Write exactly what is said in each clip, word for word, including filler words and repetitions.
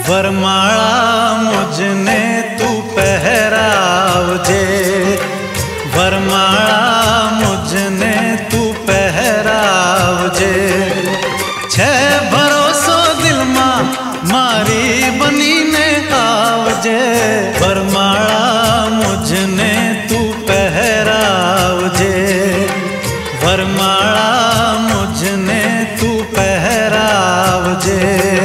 वरमाला मुझने तू पहरावजे, वरमाला मुझने तू पहरावजे। छे भरोसो दिल मां मारी बनी ने आवजे, वरमाला मुझने तू पहरावजे, वरमाला मुझने तू पहरावजे।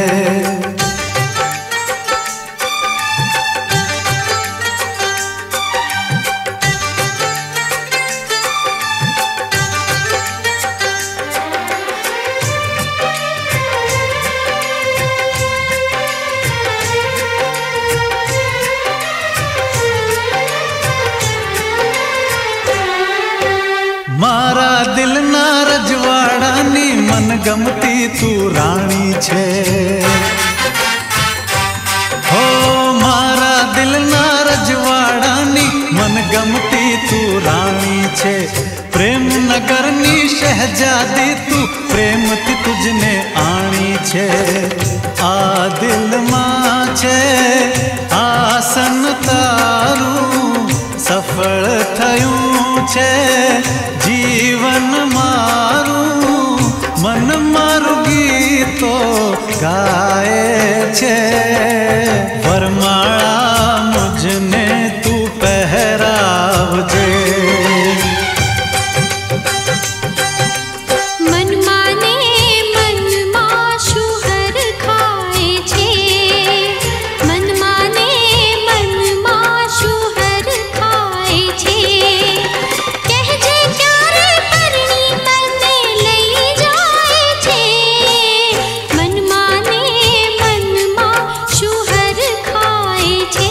मारा दिल ना रजवाड़ानी मन गमती तू रानी छे, हो मारा दिल ना रजवाड़ानी मन गमती तू रानी छे। प्रेम नगरनी शहजादी तू प्रेम थी तुझने आनी छे। आ दिल मां छे आसन तारू सफल थयूं छे जीवन मारू, मन मारू गीतो गाए छे। वरमाला मुझने तू पहरावजे, मन माने मन माशु हर खाए छे, मन माने मन माशु हर खाए छे। कहजे क्यारे परणी तने लई जाए छे, मन माने मन माशु हर खाए छे।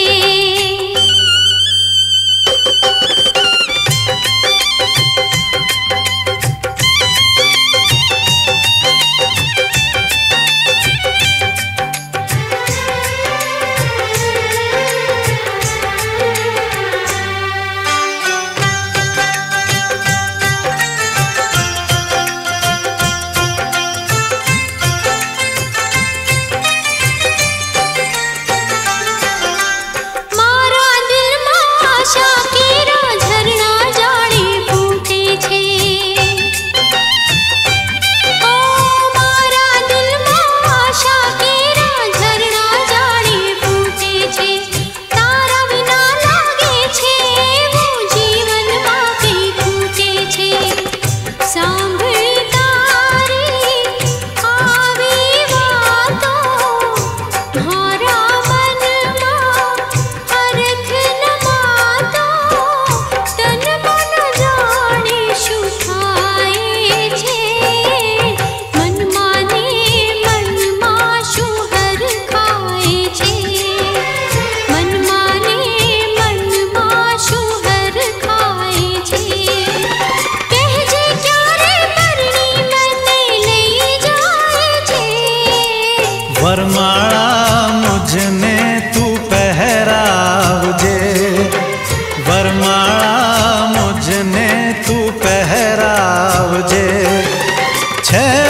वरमाला मुझने तू पहरावजे, वरमाला मुझने तू पहरावजे। छे